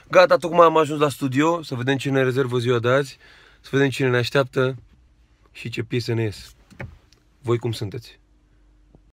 Gata, tocmai am ajuns la studio, să vedem ce ne rezervă ziua de azi, să vedem cine ne așteaptă și ce piese ne ies. Voi cum sunteți?